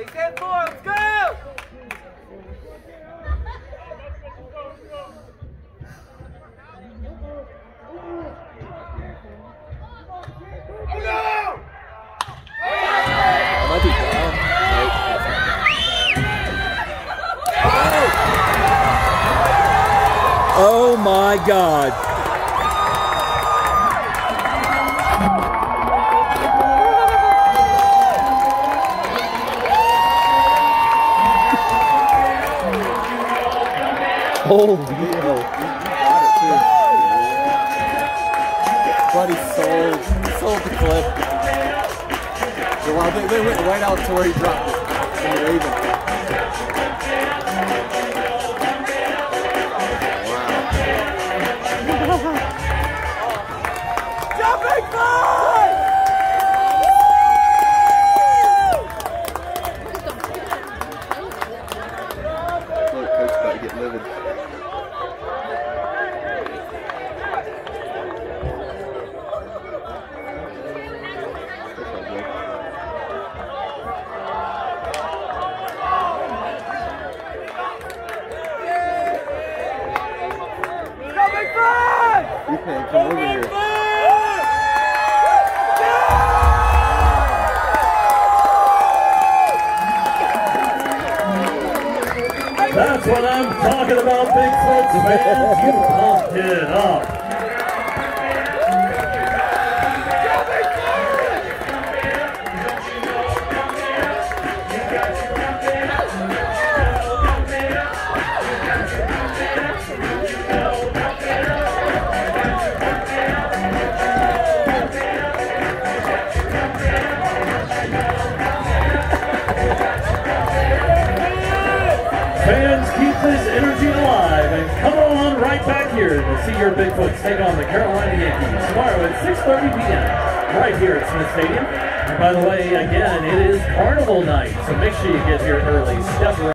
Let's go! Oh no! Might be down. Oh my God. Oh, Buddy sold the clip. They went right out to where he dropped it. And Raven. Wow. Jumping fly! Look, Coach about to get livid. You can't come over here. That's what I'm talking about, Bigfoot fans. You pumped it up. Fans, keep this energy alive and come on right back here to see your Bigfoots take on the Carolina Yankees tomorrow at 6:30 p.m. right here at Smith Stadium. And by the way, again, it is Carnival night, so make sure you get here early. Step around.